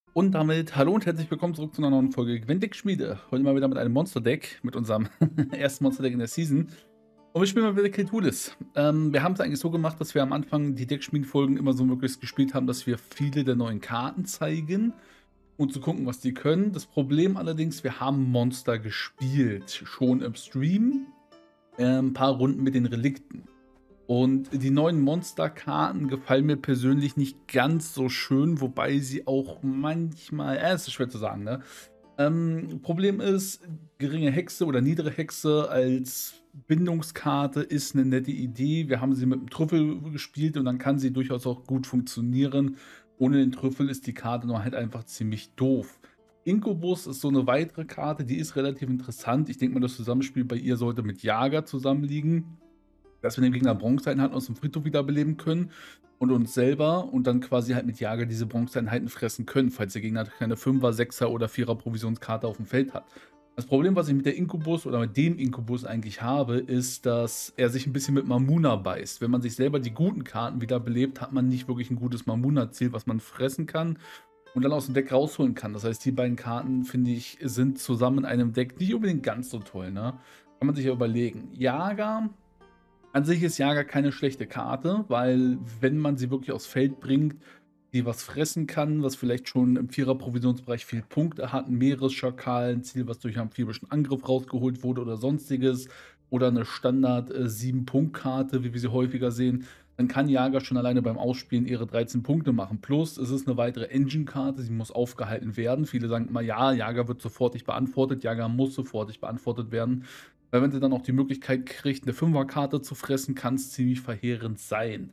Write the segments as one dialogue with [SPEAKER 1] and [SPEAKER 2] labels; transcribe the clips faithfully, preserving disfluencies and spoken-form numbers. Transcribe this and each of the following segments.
[SPEAKER 1] Und damit hallo und herzlich willkommen zurück zu einer neuen Folge Gwendig Schmiede. Heute mal wieder mit einem Monster-Deck, mit unserem ersten Monster-Deck in der Season. Und wir spielen mal wieder Kiltulis. Ähm, wir haben es eigentlich so gemacht, dass wir am Anfang die Deckschmieden-Folgen immer so möglichst gespielt haben, dass wir viele der neuen Karten zeigen und zu gucken, was die können. Das Problem allerdings, wir haben Monster gespielt, schon im Stream, äh, ein paar Runden mit den Relikten. Und die neuen Monsterkarten gefallen mir persönlich nicht ganz so schön, wobei sie auch manchmal, äh, es ist schwer zu sagen, ne? Ähm, Problem ist, geringe Hexe oder niedere Hexe als Bindungskarte ist eine nette Idee. Wir haben sie mit dem Trüffel gespielt und dann kann sie durchaus auch gut funktionieren. Ohne den Trüffel ist die Karte nur halt einfach ziemlich doof. Inkubus ist so eine weitere Karte, die ist relativ interessant. Ich denke mal, das Zusammenspiel bei ihr sollte mit Jager zusammenliegen, dass wir dem Gegner Bronzeeinheiten aus dem Friedhof wiederbeleben können und uns selber und dann quasi halt mit Jager diese Bronzeeinheiten fressen können, falls der Gegner keine fünfer, sechser oder vierer Provisionskarte auf dem Feld hat. Das Problem, was ich mit der Inkubus oder mit dem Inkubus eigentlich habe, ist, dass er sich ein bisschen mit Mamuna beißt. Wenn man sich selber die guten Karten wiederbelebt, hat man nicht wirklich ein gutes Mamuna-Ziel, was man fressen kann und dann aus dem Deck rausholen kann. Das heißt, die beiden Karten, finde ich, sind zusammen in einem Deck nicht unbedingt ganz so toll, ne? Kann man sich ja überlegen. Jager an sich ist Jager keine schlechte Karte, weil wenn man sie wirklich aufs Feld bringt, die was fressen kann, was vielleicht schon im Vierer-Provisionsbereich viel Punkte hat, ein Meeresschakal, ein Ziel, was durch amphibischen Angriff rausgeholt wurde oder sonstiges, oder eine Standard äh, sieben-Punkt-Karte, wie wir sie häufiger sehen, dann kann Jager schon alleine beim Ausspielen ihre dreizehn Punkte machen. Plus, es ist eine weitere Engine-Karte, sie muss aufgehalten werden. Viele sagen immer, ja, Jager wird sofortig beantwortet, Jager muss sofortig beantwortet werden. Weil wenn sie dann auch die Möglichkeit kriegt, eine Fünferkarte zu fressen, kann es ziemlich verheerend sein.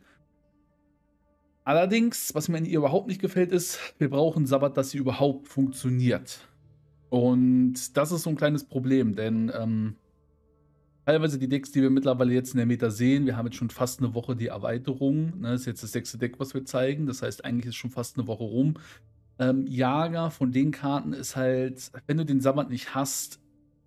[SPEAKER 1] Allerdings, was mir an ihr überhaupt nicht gefällt, ist, wir brauchen Sabbat, dass sie überhaupt funktioniert. Und das ist so ein kleines Problem, denn ähm, teilweise die Decks, die wir mittlerweile jetzt in der Meta sehen, wir haben jetzt schon fast eine Woche die Erweiterung. Ne, das ist jetzt das sechste Deck, was wir zeigen. Das heißt, eigentlich ist schon fast eine Woche rum. Ähm, Jager von den Karten ist halt, wenn du den Sabbat nicht hast,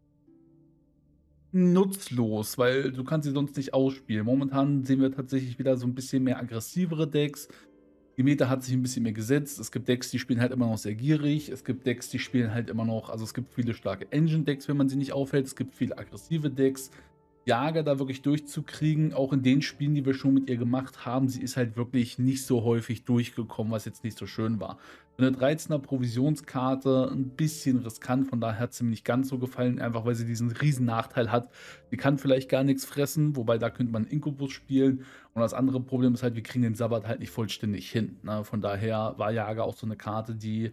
[SPEAKER 1] nutzlos, weil du kannst sie sonst nicht ausspielen. Momentan sehen wir tatsächlich wieder so ein bisschen mehr aggressivere Decks. Die Meta hat sich ein bisschen mehr gesetzt. Es gibt Decks, die spielen halt immer noch sehr gierig. Es gibt Decks, die spielen halt immer noch, also es gibt viele starke Engine-Decks, wenn man sie nicht aufhält. Es gibt viele aggressive Decks. Jager da wirklich durchzukriegen, auch in den Spielen, die wir schon mit ihr gemacht haben, sie ist halt wirklich nicht so häufig durchgekommen, was jetzt nicht so schön war. So eine dreizehner Provisionskarte, ein bisschen riskant, von daher hat sie mir nicht ganz so gefallen, einfach weil sie diesen riesen Nachteil hat. Sie kann vielleicht gar nichts fressen, wobei da könnte man Inkubus spielen. Und das andere Problem ist halt, wir kriegen den Sabbat halt nicht vollständig hin. Ne? Von daher war Jager auch so eine Karte, die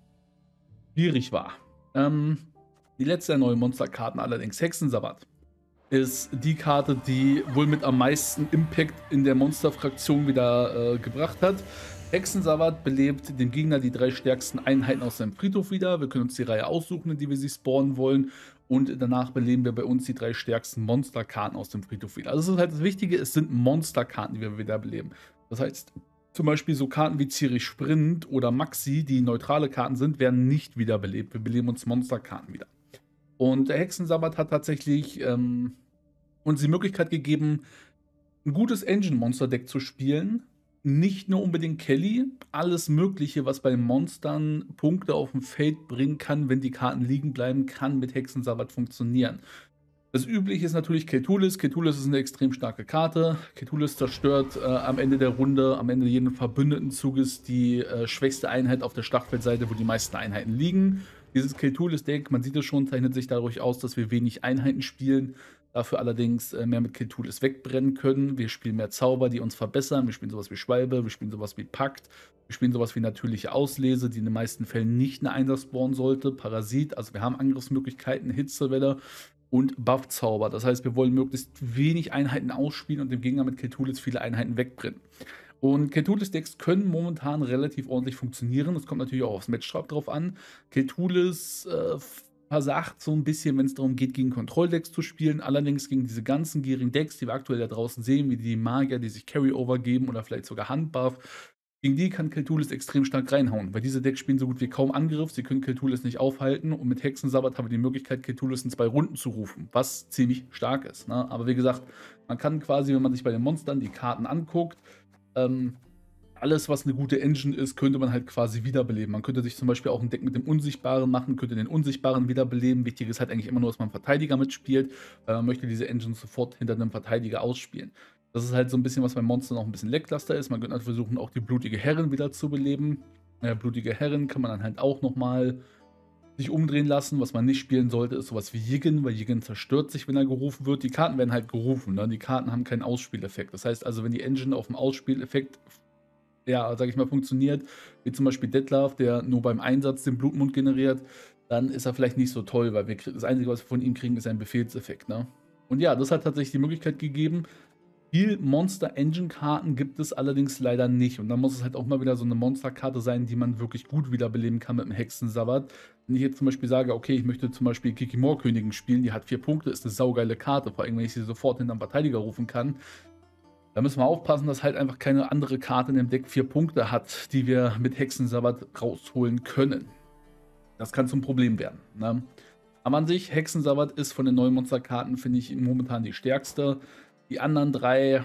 [SPEAKER 1] schwierig war. Ähm, die letzte der neuen Monsterkarten allerdings, Hexensabbat, ist die Karte, die wohl mit am meisten Impact in der Monsterfraktion wieder äh, gebracht hat. Hexensabbat belebt dem Gegner die drei stärksten Einheiten aus seinem Friedhof wieder. Wir können uns die Reihe aussuchen, in die wir sie spawnen wollen. Und danach beleben wir bei uns die drei stärksten Monsterkarten aus dem Friedhof wieder. Also das ist halt das Wichtige, es sind Monsterkarten, die wir wieder beleben. Das heißt, zum Beispiel so Karten wie Zierich Sprint oder Maxi, die neutrale Karten sind, werden nicht wiederbelebt. Wir beleben uns Monsterkarten wieder. Und der Hexensabbat hat tatsächlich ähm, uns die Möglichkeit gegeben, ein gutes Engine-Monster-Deck zu spielen. Nicht nur unbedingt Kelly, alles Mögliche, was bei Monstern Punkte auf dem Feld bringen kann, wenn die Karten liegen bleiben, kann mit Hexensabbat funktionieren. Das Übliche ist natürlich Ketulis. Ketulis ist eine extrem starke Karte. Ketulis zerstört äh, am Ende der Runde, am Ende jeden verbündeten Zuges die äh, schwächste Einheit auf der Schlachtfeldseite, wo die meisten Einheiten liegen. Dieses Ketulis-Deck, man sieht es schon, zeichnet sich dadurch aus, dass wir wenig Einheiten spielen, dafür allerdings äh, mehr mit Ketulis wegbrennen können. Wir spielen mehr Zauber, die uns verbessern. Wir spielen sowas wie Schwalbe, wir spielen sowas wie Pakt, wir spielen sowas wie natürliche Auslese, die in den meisten Fällen nicht eine Einsatz spawnen sollte. Parasit, also wir haben Angriffsmöglichkeiten, Hitzewelle und Buff-Zauber. Das heißt, wir wollen möglichst wenig Einheiten ausspielen und dem Gegner mit Ketulis viele Einheiten wegbrennen. Und Ketulis-Decks können momentan relativ ordentlich funktionieren. Das kommt natürlich auch aufs Matchup drauf an. Ketulis äh, versagt so ein bisschen, wenn es darum geht, gegen Kontrolldecks zu spielen. Allerdings gegen diese ganzen gierigen Decks, die wir aktuell da draußen sehen, wie die Magier, die sich Carry-Over geben oder vielleicht sogar Handbuff, gegen die kann Ketulis extrem stark reinhauen, weil diese Decks spielen so gut wie kaum Angriff, sie können Ketulis nicht aufhalten und mit Hexensabbat haben wir die Möglichkeit, Ketulis in zwei Runden zu rufen, was ziemlich stark ist. Ne? Aber wie gesagt, man kann quasi, wenn man sich bei den Monstern die Karten anguckt, ähm, alles, was eine gute Engine ist, könnte man halt quasi wiederbeleben. Man könnte sich zum Beispiel auch ein Deck mit dem Unsichtbaren machen, könnte den Unsichtbaren wiederbeleben. Wichtig ist halt eigentlich immer nur, dass man einen Verteidiger mitspielt, weil man möchte diese Engine sofort hinter einem Verteidiger ausspielen. Das ist halt so ein bisschen, was beim Monster noch ein bisschen lackluster ist. Man könnte halt versuchen, auch die blutige Herrin wieder zu beleben. Äh, blutige Herrin kann man dann halt auch nochmal sich umdrehen lassen. Was man nicht spielen sollte, ist sowas wie Yigen, weil Yigen zerstört sich, wenn er gerufen wird. Die Karten werden halt gerufen, ne? Die Karten haben keinen Ausspieleffekt. Das heißt also, wenn die Engine auf dem Ausspieleffekt, ja, sag ich mal, funktioniert, wie zum Beispiel Detlef, der nur beim Einsatz den Blutmund generiert, dann ist er vielleicht nicht so toll, weil wir, das Einzige, was wir von ihm kriegen, ist ein Befehlseffekt, ne? Und ja, das hat tatsächlich die Möglichkeit gegeben. Viel Monster-Engine-Karten gibt es allerdings leider nicht. Und dann muss es halt auch mal wieder so eine Monsterkarte sein, die man wirklich gut wiederbeleben kann mit dem Hexensabbat. Wenn ich jetzt zum Beispiel sage, okay, ich möchte zum Beispiel Kikimor-Königin spielen, die hat vier Punkte, ist eine saugeile Karte, vor allem wenn ich sie sofort hinterm Verteidiger rufen kann. Da müssen wir aufpassen, dass halt einfach keine andere Karte in dem Deck vier Punkte hat, die wir mit Hexensabbat rausholen können. Das kann zum Problem werden, ne? Aber an sich, Hexensabbat ist von den neuen Monsterkarten, finde ich, momentan die stärkste. Die anderen drei,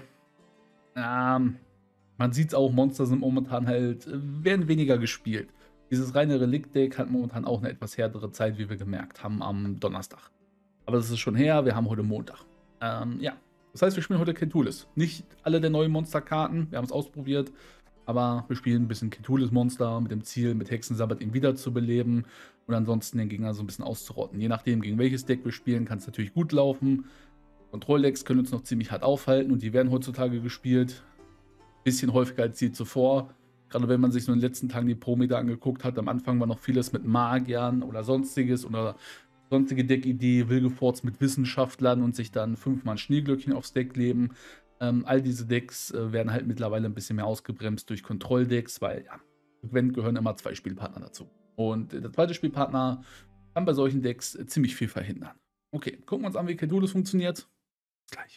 [SPEAKER 1] ähm, man sieht es auch, Monster sind momentan halt, werden weniger gespielt. Dieses reine Relikt-Deck hat momentan auch eine etwas härtere Zeit, wie wir gemerkt haben am Donnerstag. Aber das ist schon her, wir haben heute Montag. Ähm, ja. Das heißt, wir spielen heute Kentulis. Nicht alle der neuen Monsterkarten, wir haben es ausprobiert, aber wir spielen ein bisschen Kentulis-Monster mit dem Ziel, mit Hexensabbat ihn wiederzubeleben und ansonsten den Gegner so ein bisschen auszurotten. Je nachdem, gegen welches Deck wir spielen, kann es natürlich gut laufen. Kontrolldecks können uns noch ziemlich hart aufhalten und die werden heutzutage gespielt. Bisschen häufiger als je zuvor. Gerade wenn man sich so in den letzten Tagen die Pro-Meter angeguckt hat. Am Anfang war noch vieles mit Magiern oder sonstiges oder sonstige Deckidee, Wilgefortz mit Wissenschaftlern und sich dann fünfmal Schneeglöckchen aufs Deck leben. Ähm, all diese Decks äh, werden halt mittlerweile ein bisschen mehr ausgebremst durch Kontrolldecks, weil ja, frequent gehören immer zwei Spielpartner dazu. Und der zweite Spielpartner kann bei solchen Decks äh, ziemlich viel verhindern. Okay, gucken wir uns an, wie Kentulis funktioniert. Bis gleich.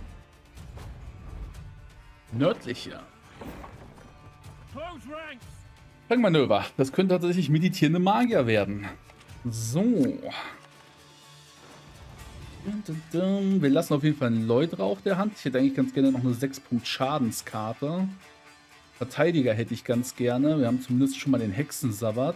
[SPEAKER 1] Nördliche. Fangmanöver. Das könnte tatsächlich meditierende Magier werden. So. Wir lassen auf jeden Fall einen Lloyd auf der Hand. Ich hätte eigentlich ganz gerne noch eine sechs Punkt Schadenskarte. Verteidiger hätte ich ganz gerne. Wir haben zumindest schon mal den Hexensabbat.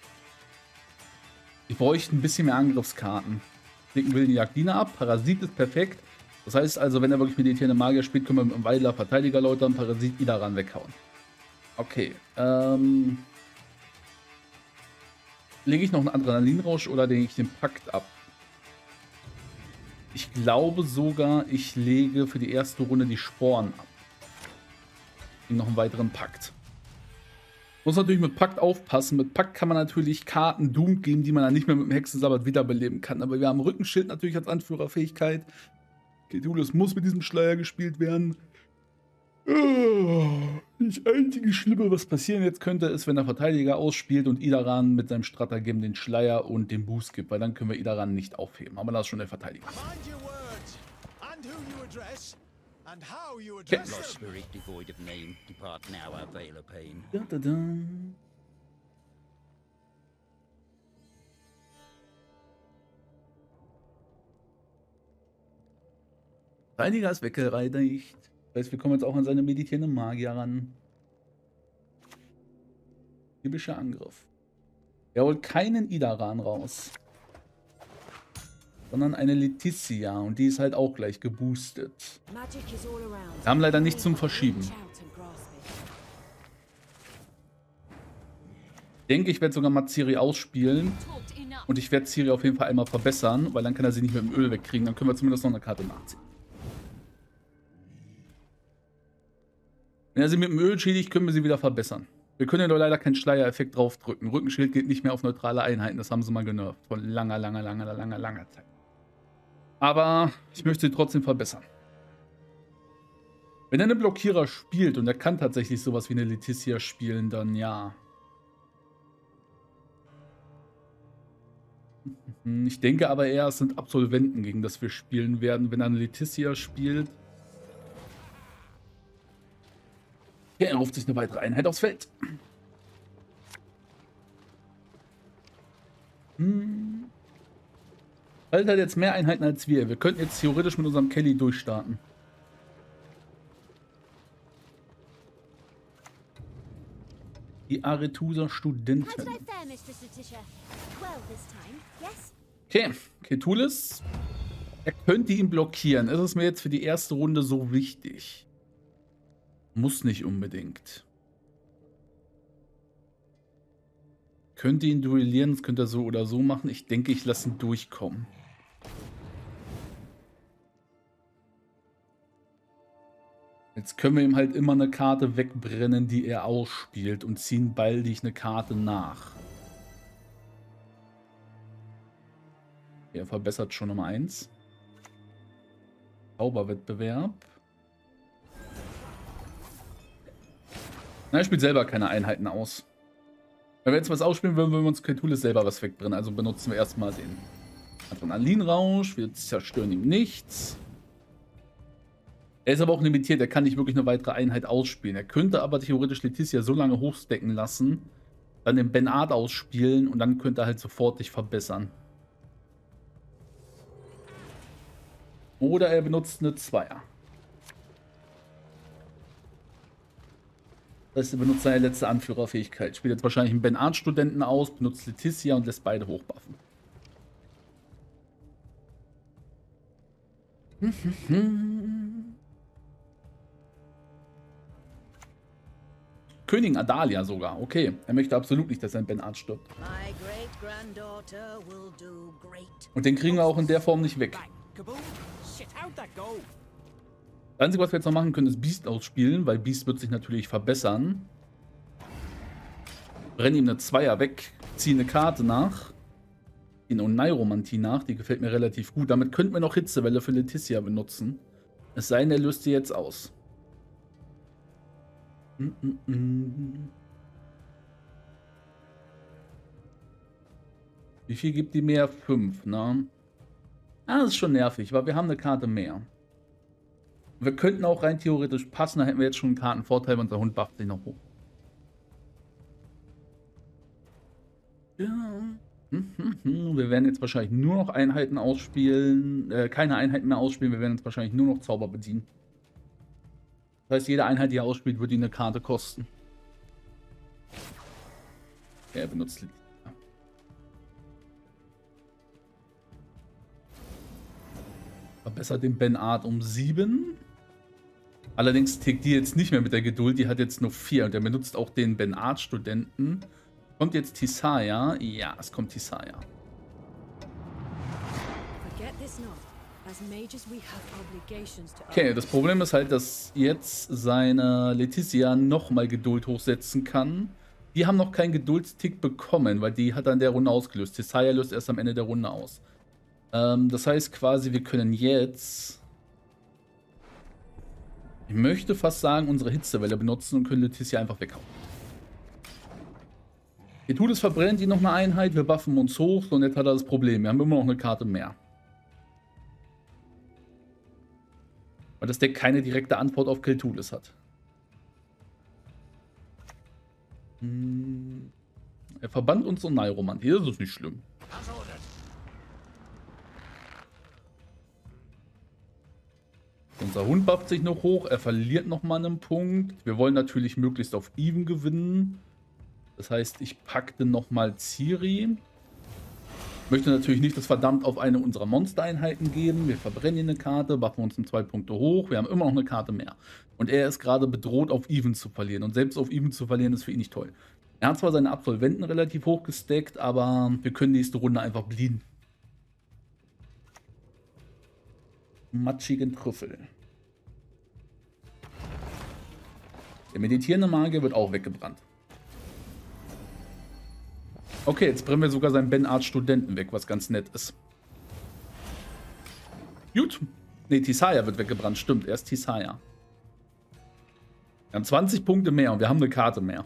[SPEAKER 1] Ich bräuchte ein bisschen mehr Angriffskarten. Klicken wilden Jagdiener ab. Parasit ist perfekt. Das heißt also, wenn er wirklich meditierende Magier spielt, können wir mit dem Weidler Verteidiger läutern, Parasit Idaran weghauen. Okay. Ähm. Lege ich noch einen Adrenalinrausch oder lege ich den Pakt ab? Ich glaube sogar, ich lege für die erste Runde die Sporen ab. Und noch einen weiteren Pakt. Muss natürlich mit Pakt aufpassen. Mit Pakt kann man natürlich Karten doomed geben, die man dann nicht mehr mit dem Hexensabbat wiederbeleben kann. Aber wir haben Rückenschild natürlich als Anführerfähigkeit. Kentulis muss mit diesem Schleier gespielt werden. Das einzige Schlimme, was passieren jetzt könnte, ist, wenn der Verteidiger ausspielt und Idaran mit seinem Stratagem den Schleier und den Boost gibt, weil dann können wir Idaran nicht aufheben. Aber das ist schon der Verteidiger. Okay. Da, da, da. Verteidiger ist weggereinigt. Das heißt, wir kommen jetzt auch an seine meditierende Magier ran. Typischer Angriff. Er holt keinen Idaran raus, sondern eine Leticia und die ist halt auch gleich geboostet. Wir haben leider nichts zum Verschieben. Ich denke, ich werde sogar mal Ciri ausspielen und ich werde Ciri auf jeden Fall einmal verbessern, weil dann kann er sie nicht mit dem Öl wegkriegen. Dann können wir zumindest noch eine Karte nachziehen. Wenn er sie mit dem Öl schädigt, können wir sie wieder verbessern. Wir können ja doch leider keinen Schleiereffekt draufdrücken. Rückenschild geht nicht mehr auf neutrale Einheiten. Das haben sie mal genervt. Von langer, langer, langer, langer, langer Zeit. Aber ich möchte sie trotzdem verbessern. Wenn er einen Blockierer spielt und er kann tatsächlich sowas wie eine Leticia spielen, dann ja. Ich denke aber eher, es sind Absolventen, gegen das wir spielen werden, wenn er eine Leticia spielt. Ja, er ruft sich eine weitere Einheit aufs Feld. Hm. Feld hat jetzt mehr Einheiten als wir. Wir könnten jetzt theoretisch mit unserem Kelly durchstarten. Die Aretuser Studentin. Okay, Ketulis. Er könnte ihn blockieren. Ist es mir jetzt für die erste Runde so wichtig? Muss nicht unbedingt. Könnte ihn duellieren, das könnte er so oder so machen. Ich denke, ich lasse ihn durchkommen. Jetzt können wir ihm halt immer eine Karte wegbrennen, die er ausspielt und ziehen baldig eine Karte nach. Er verbessert schon um eins. Zauberwettbewerb. Na, er spielt selber keine Einheiten aus. Wenn wir jetzt was ausspielen würden, würden wir uns Ketulis selber was wegbrennen. Also benutzen wir erstmal den Adrenalinrausch. Wir zerstören ihm nichts. Er ist aber auch limitiert. Er kann nicht wirklich eine weitere Einheit ausspielen. Er könnte aber theoretisch Leticia so lange hochstecken lassen, dann den Ben Art ausspielen und dann könnte er halt sofort dich verbessern. Oder er benutzt eine Zweier. Das heißt, er benutzt seine letzte Anführerfähigkeit. Spielt jetzt wahrscheinlich einen Ben Art Studenten aus, benutzt Leticia und lässt beide hochbuffen. Königin Adalia sogar. Okay, er möchte absolut nicht, dass sein Ben Art stirbt. Und den kriegen wir auch in der Form nicht weg. Das Einzige, was wir jetzt noch machen können, ist Beast ausspielen, weil Beast wird sich natürlich verbessern. Brennen ihm eine Zweier weg, ziehen eine Karte nach. Ziehen Oneiromantie nach, die gefällt mir relativ gut. Damit könnten wir noch Hitzewelle für Leticia benutzen. Es sei denn, er löst sie jetzt aus. Mm -mm -mm. Wie viel gibt die mehr? fünf, ne? Ah, das ist schon nervig, weil wir haben eine Karte mehr. Wir könnten auch rein theoretisch passen, da hätten wir jetzt schon einen Kartenvorteil, weil unser Hund bufft sich noch hoch. Ja. Wir werden jetzt wahrscheinlich nur noch Einheiten ausspielen, äh, keine Einheiten mehr ausspielen, wir werden jetzt wahrscheinlich nur noch Zauber bedienen. Das heißt, jede Einheit, die er ausspielt, wird ihn eine Karte kosten. Er benutzt Leticia. Verbessert den Ben Art um sieben. Allerdings tickt die jetzt nicht mehr mit der Geduld, die hat jetzt nur vier und er benutzt auch den Ben Art Studenten. Kommt jetzt Tissaia? Ja, es kommt Tissaia. Okay, das Problem ist halt, dass jetzt seine Leticia nochmal Geduld hochsetzen kann. Die haben noch keinen Geduldstick bekommen, weil die hat er in der Runde ausgelöst. Tissaia löst erst am Ende der Runde aus. Ähm, das heißt quasi, wir können jetzt... Ich möchte fast sagen, unsere Hitzewelle benutzen und können Leticia einfach weghauen. Ketulis verbrennt ihn noch eine Einheit, wir buffen uns hoch und jetzt hat er das Problem. Wir haben immer noch eine Karte mehr. Weil das Deck keine direkte Antwort auf Ketulis hat. Hm. Er verbannt uns so Oneiromantie, das ist nicht schlimm. Unser Hund bufft sich noch hoch, er verliert nochmal einen Punkt. Wir wollen natürlich möglichst auf Even gewinnen. Das heißt, ich packte nochmal Ciri. Möchte natürlich nicht das verdammt auf eine unserer Monstereinheiten geben. Wir verbrennen eine Karte, buffen uns um zwei Punkte hoch. Wir haben immer noch eine Karte mehr. Und er ist gerade bedroht, auf Even zu verlieren. Und selbst auf Even zu verlieren, ist für ihn nicht toll. Er hat zwar seine Absolventen relativ hoch gestackt, aber wir können nächste Runde einfach blieben. Matschigen Trüffel. Der meditierende Magier wird auch weggebrannt. Okay, jetzt brennen wir sogar seinen Ben Art Studenten weg, was ganz nett ist. Gut. Ne, Tissaia wird weggebrannt, stimmt. Erst Tissaia. Wir haben zwanzig Punkte mehr und wir haben eine Karte mehr.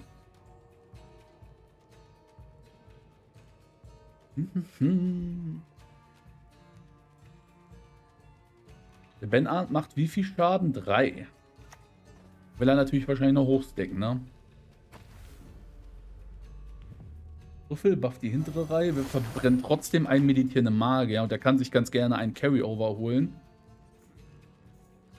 [SPEAKER 1] Der Ben Art macht wie viel Schaden? Drei. Will er natürlich wahrscheinlich noch hochstecken, ne? Trüffel bufft die hintere Reihe. Wir verbrennen trotzdem einen meditierenden Magier und er kann sich ganz gerne einen Carry-Over holen.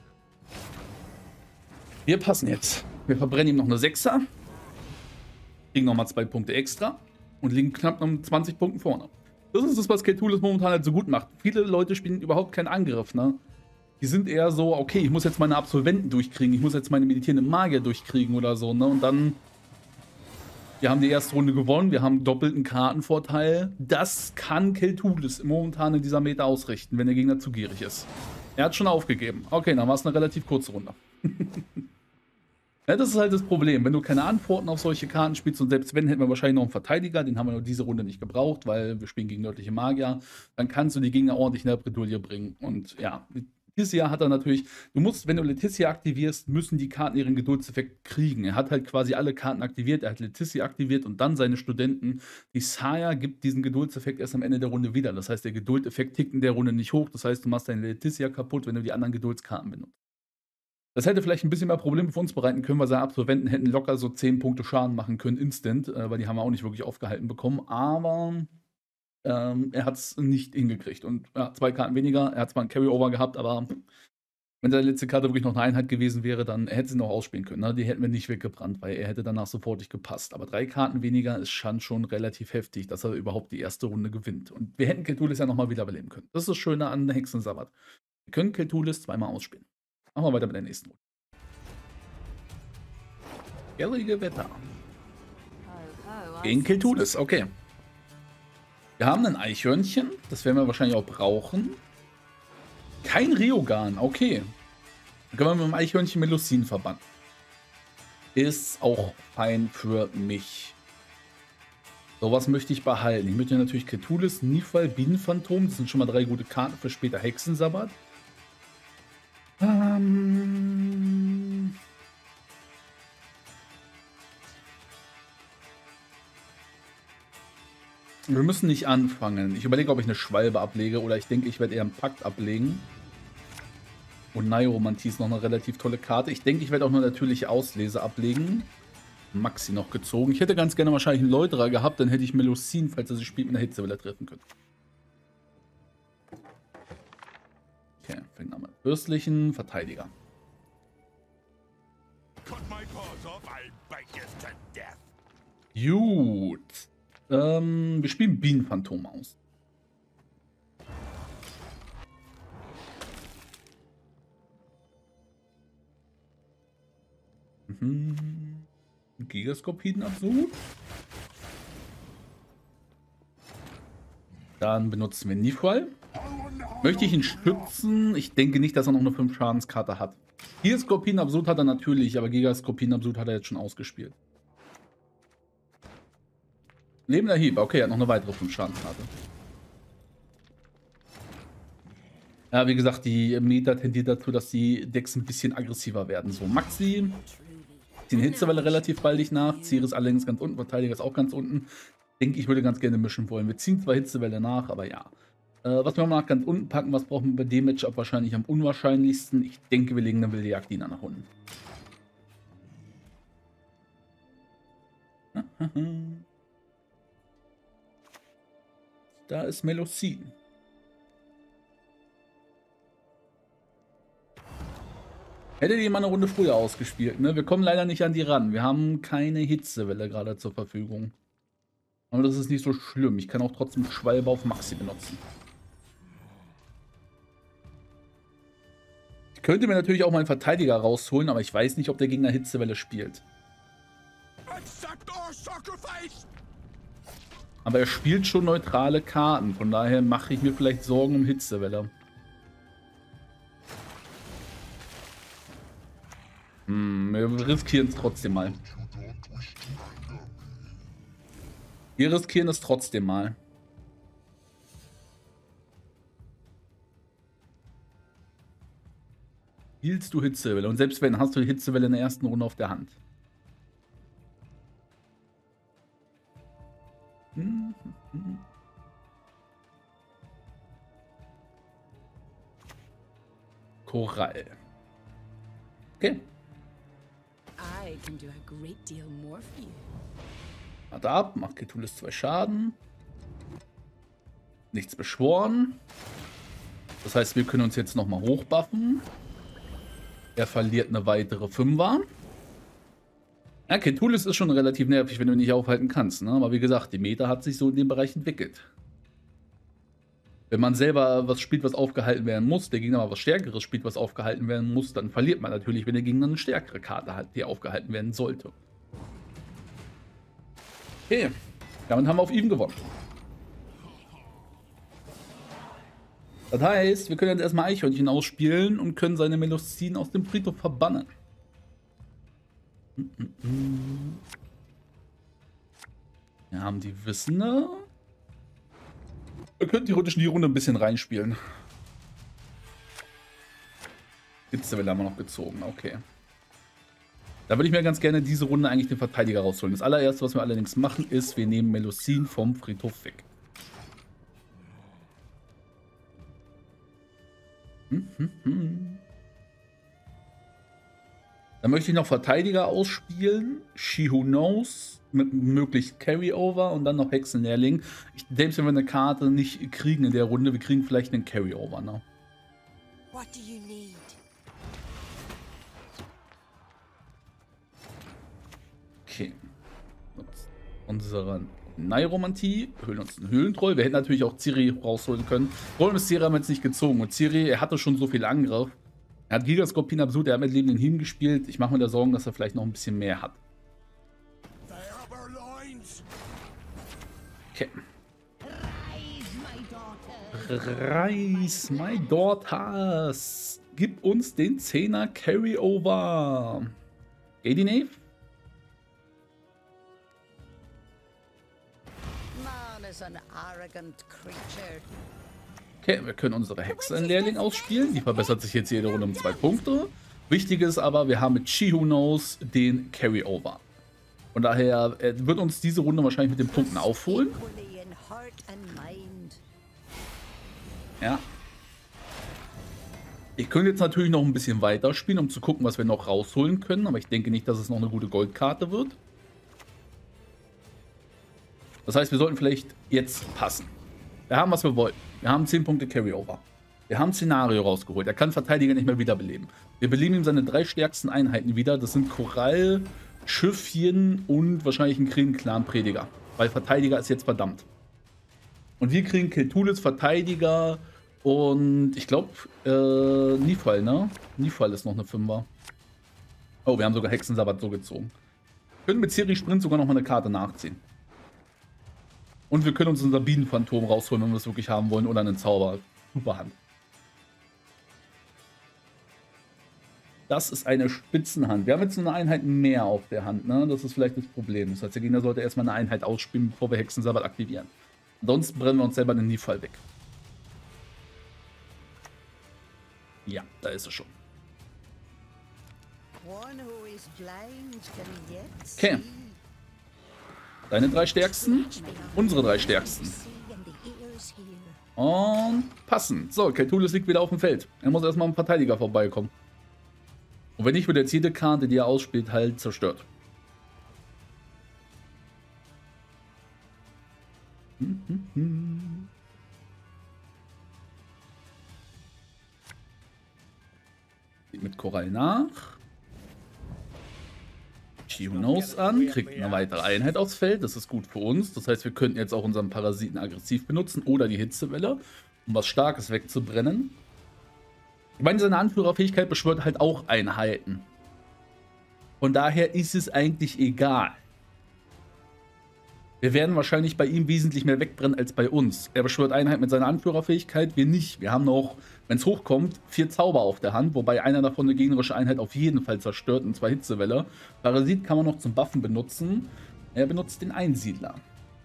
[SPEAKER 1] Wir passen jetzt. Wir verbrennen ihm noch eine Sechser. kriegen nochmal zwei Punkte extra und liegen knapp um zwanzig Punkten vorne. Das ist das, was Cthulhu momentan halt so gut macht. Viele Leute spielen überhaupt keinen Angriff, ne? Die sind eher so, okay, ich muss jetzt meine Absolventen durchkriegen, ich muss jetzt meine meditierenden Magier durchkriegen oder so, ne? Und dann, wir haben die erste Runde gewonnen, wir haben doppelten Kartenvorteil. Das kann Cthulhu momentan in dieser Meta ausrichten, wenn der Gegner zu gierig ist. Er hat schon aufgegeben. Okay, dann war es eine relativ kurze Runde. Ja, das ist halt das Problem. Wenn du keine Antworten auf solche Karten spielst und selbst wenn, hätten wir wahrscheinlich noch einen Verteidiger, den haben wir nur diese Runde nicht gebraucht, weil wir spielen gegen nördliche Magier, dann kannst du die Gegner ordentlich in der Bredouille bringen. Und ja, Leticia hat er natürlich, du musst, wenn du Leticia aktivierst, müssen die Karten ihren Geduldseffekt kriegen. Er hat halt quasi alle Karten aktiviert, er hat Leticia aktiviert und dann seine Studenten. Die Saya gibt diesen Geduldseffekt erst am Ende der Runde wieder. Das heißt, der Geduldeffekt tickt in der Runde nicht hoch. Das heißt, du machst deine Leticia kaputt, wenn du die anderen Geduldskarten benutzt. Das hätte vielleicht ein bisschen mehr Probleme für uns bereiten können, weil seine Absolventen hätten locker so zehn Punkte Schaden machen können, instant, äh, weil die haben wir auch nicht wirklich aufgehalten bekommen. Aber ähm, er hat es nicht hingekriegt. Und ja, zwei Karten weniger. Er hat zwar einen Carryover gehabt, aber wenn seine letzte Karte wirklich noch eine Einheit gewesen wäre, dann hätte sie noch ausspielen können. Ne? Die hätten wir nicht weggebrannt, weil er hätte danach sofortig gepasst. Aber drei Karten weniger ist schon, schon relativ heftig, dass er überhaupt die erste Runde gewinnt. Und wir hätten Cthulhu ja nochmal wiederbeleben können. Das ist das Schöne an Hexensabbat. Wir können Cthulhu zweimal ausspielen. Machen wir weiter mit der nächsten Runde. Gellige Wetter. Gegen Cthulhu, okay. Wir haben ein Eichhörnchen, das werden wir wahrscheinlich auch brauchen. Kein Ryogan, okay. Dann können wir mit dem Eichhörnchen Melusine verbannen. Ist auch fein für mich. Sowas möchte ich behalten. Ich möchte natürlich Cthulhu, Nifal, Bienenphantom. Das sind schon mal drei gute Karten für später Hexensabbat. Ähm... Wir müssen nicht anfangen. Ich überlege, ob ich eine Schwalbe ablege oder ich denke, ich werde eher einen Pakt ablegen. Und Neuromantie ist noch eine relativ tolle Karte. Ich denke, ich werde auch eine natürliche Auslese ablegen. Maxi noch gezogen. Ich hätte ganz gerne wahrscheinlich einen Läuterer gehabt, dann hätte ich Melusine, falls er sich spielt, mit einer Hitzewelle treffen können. Okay, fängt an mit fürstlichen Verteidiger. Gut. Ähm, wir spielen Bienenphantom aus. Mhm. Gigaskorpionabsud. Dann benutzen wir Nifal. Möchte ich ihn schützen? Ich denke nicht, dass er noch eine fünf Schadenskarte hat. Gigaskorpionabsud hat er natürlich, aber Gigaskorpionabsud hat er jetzt schon ausgespielt. Lebender Hieb, okay, er hat noch eine weitere fünf Schadenskarte. Ja, wie gesagt, die Meta tendiert dazu, dass die Decks ein bisschen aggressiver werden. So, Maxi, ziehen Hitzewelle relativ baldig nach. Ciris allerdings ganz unten, Verteidiger ist auch ganz unten. Ich denke, ich würde ganz gerne mischen wollen. Wir ziehen zwar Hitzewelle nach, aber ja. Äh, was wir mal nach ganz unten packen, was brauchen wir bei dem Matchup wahrscheinlich am unwahrscheinlichsten? Ich denke, wir legen dann wilde Jagdiener nach unten. Da ist Melusine. Hätte die mal eine Runde früher ausgespielt, ne? Wir kommen leider nicht an die ran. Wir haben keine Hitzewelle gerade zur Verfügung. Aber das ist nicht so schlimm. Ich kann auch trotzdem Schwalbe auf Maxi benutzen. Ich könnte mir natürlich auch mal einen Verteidiger rausholen, aber ich weiß nicht, ob der Gegner Hitzewelle spielt. Aber er spielt schon neutrale Karten, von daher mache ich mir vielleicht Sorgen um Hitzewelle. Hm, wir riskieren es trotzdem mal. Wir riskieren es trotzdem mal. Spielst du Hitzewelle? Und selbst wenn, hast du die Hitzewelle in der ersten Runde auf der Hand. Hm, hm, hm. Korall. Okay. Warte ab, macht Cthulhu zwei Schaden. Nichts beschworen. Das heißt, wir können uns jetzt nochmal hochbuffen. Er verliert eine weitere Fünfer. Ja, Kentulis ist schon relativ nervig, wenn du ihn nicht aufhalten kannst, ne? Aber wie gesagt, die Meta hat sich so in dem Bereich entwickelt. Wenn man selber was spielt, was aufgehalten werden muss, der Gegner mal was Stärkeres spielt, was aufgehalten werden muss, dann verliert man natürlich, wenn der Gegner eine stärkere Karte hat, die aufgehalten werden sollte. Okay, damit haben wir auf Even gewonnen. Das heißt, wir können jetzt erstmal Eichhörnchen ausspielen und können seine Melusine aus dem Friedhof verbannen. Wir haben die Wissende. Wir können theoretisch in die Runde ein bisschen reinspielen. Hitzewelle haben wir noch gezogen, okay. Da würde ich mir ganz gerne diese Runde eigentlich den Verteidiger rausholen. Das allererste, was wir allerdings machen, ist, wir nehmen Melusine vom Friedhof weg. Hm, hm, hm. Dann möchte ich noch Verteidiger ausspielen. She Who Knows. Mit möglichst Carryover und dann noch Hexenlehrling. Ich denke, wenn wir eine Karte nicht kriegen in der Runde, wir kriegen vielleicht einen Carryover, ne?
[SPEAKER 2] What do you need?
[SPEAKER 1] Okay. Unsere Neiromantie. Höhlen uns einen Höhlentroll. Wir hätten natürlich auch Ciri rausholen können. Problem ist, Ciri haben wir jetzt nicht gezogen. Und Ciri, er hatte schon so viel Angriff. Er hat Gigascorpion Absurd, er hat mit lebenden Hieben gespielt. Ich mache mir da Sorgen, dass er vielleicht noch ein bisschen mehr hat. Okay. Rise, my daughters. Gib uns den Zehner Carryover. Geht die Nave? Okay, wir können unsere Hexe in Lehrling ausspielen. Die verbessert sich jetzt jede Runde um zwei Punkte. Wichtig ist aber, wir haben mit She Who Knows den Carryover. Von daher äh, wird uns diese Runde wahrscheinlich mit den Punkten aufholen. Ja. Ich könnte jetzt natürlich noch ein bisschen weiter spielen, um zu gucken, was wir noch rausholen können. Aber ich denke nicht, dass es noch eine gute Goldkarte wird. Das heißt, wir sollten vielleicht jetzt passen. Wir haben, was wir wollten. Wir haben zehn Punkte Carryover. Wir haben Szenario rausgeholt. Er kann Verteidiger nicht mehr wiederbeleben. Wir beleben ihm seine drei stärksten Einheiten wieder. Das sind Korall, Schiffchen und wahrscheinlich ein Krähen-Clan-Prediger. Weil Verteidiger ist jetzt verdammt. Und wir kriegen Keltulis, Verteidiger und ich glaube, äh, Nifal, ne? Nifal ist noch eine Fünfer. Oh, wir haben sogar Hexensabbat so gezogen. Wir können mit Ciri Sprint sogar noch mal eine Karte nachziehen. Und wir können uns unser Bienenphantom rausholen, wenn wir es wirklich haben wollen, oder einen Zauber. Superhand. Das ist eine Spitzenhand. Wir haben jetzt nur eine Einheit mehr auf der Hand, ne? Das ist vielleicht das Problem. Das heißt, der Gegner sollte erstmal eine Einheit ausspielen, bevor wir Hexensabbat aktivieren. Ansonsten brennen wir uns selber den Nifal weg. Ja, da ist es schon. Okay. Deine drei stärksten, unsere drei stärksten. Und passen. So, Keltulis liegt wieder auf dem Feld. Er muss erstmal am Verteidiger vorbeikommen. Und wenn nicht, wird jetzt jede Karte, die er ausspielt, halt zerstört. Hm, hm, hm. Geht mit Korall nach. She Who Knows an, kriegt eine weitere Einheit aufs Feld. Das ist gut für uns. Das heißt, wir könnten jetzt auch unseren Parasiten aggressiv benutzen oder die Hitzewelle, um was Starkes wegzubrennen. Ich meine, seine Anführerfähigkeit beschwört halt auch Einheiten. Von daher ist es eigentlich egal. Wir werden wahrscheinlich bei ihm wesentlich mehr wegbrennen als bei uns. Er beschwört Einheit mit seiner Anführerfähigkeit, wir nicht. Wir haben noch, wenn es hochkommt, vier Zauber auf der Hand, wobei einer davon eine gegnerische Einheit auf jeden Fall zerstört, und zwar Hitzewelle. Parasit kann man noch zum Buffen benutzen. Er benutzt den Einsiedler.